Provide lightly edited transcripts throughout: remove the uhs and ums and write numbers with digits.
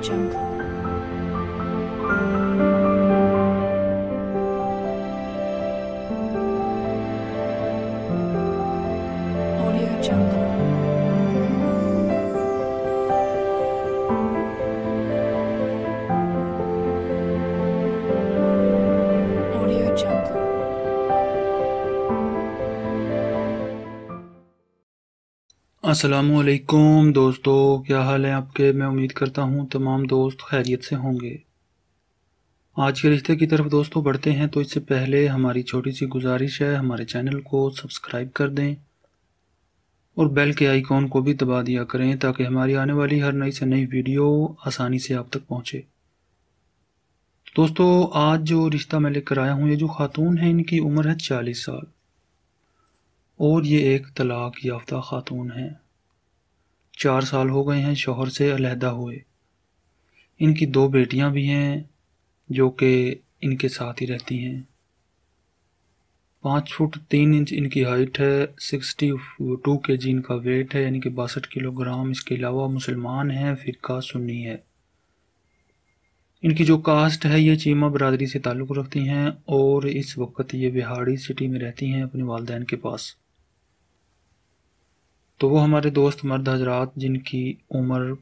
Jungle. Audio Jungle. Audio Jungle. अस्सलामुअलैकुम दोस्तों, क्या हाल है आपके। मैं उम्मीद करता हूँ तमाम दोस्त खैरियत से होंगे। आज के रिश्ते की तरफ दोस्तों बढ़ते हैं, तो इससे पहले हमारी छोटी सी गुजारिश है, हमारे चैनल को सब्सक्राइब कर दें और बेल के आइकॉन को भी दबा दिया करें ताकि हमारी आने वाली हर नई से नई वीडियो आसानी से आप तक पहुँचे। दोस्तों, आज जो रिश्ता मैं लेकर आया हूँ, ये जो खातून है इनकी उम्र है 40 साल और ये एक तलाक याफ्ता खातून है। 4 साल हो गए हैं शौहर से अलहदा हुए। इनकी 2 बेटियां भी हैं जो कि इनके साथ ही रहती हैं। 5 फुट 3 इंच इनकी हाइट है, 62 kg इनका वेट है, यानी कि 62 किलोग्राम। इसके अलावा मुसलमान हैं, फ़िरका सुन्नी है। इनकी जो कास्ट है ये चीमा बरादरी से ताल्लुक़ रखती हैं और इस वक्त ये बिहाड़ी सिटी में रहती हैं अपने वालिदैन के पास। तो वो हमारे दोस्त मर्द हजरात जिनकी उम्र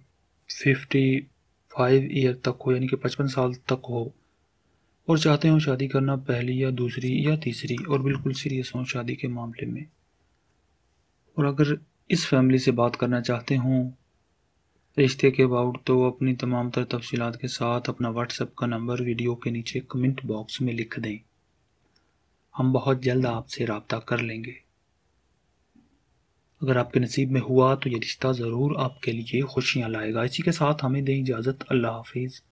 55 ईयर तक हो, यानी कि 55 साल तक हो, और चाहते हो शादी करना पहली या दूसरी या तीसरी, और बिल्कुल सीरियस हों शादी के मामले में, और अगर इस फैमिली से बात करना चाहते हों रिश्ते के अबाउट, तो अपनी तमाम तर तफसीलात के साथ अपना व्हाट्सएप का नंबर वीडियो के नीचे कमेंट बॉक्स में लिख दें। हम बहुत जल्द आपसे रब्ता कर लेंगे। अगर आपके नसीब में हुआ तो ये रिश्ता ज़रूर आपके लिए खुशियाँ लाएगा। इसी के साथ हमें दें इजाज़त। अल्लाह हाफिज़।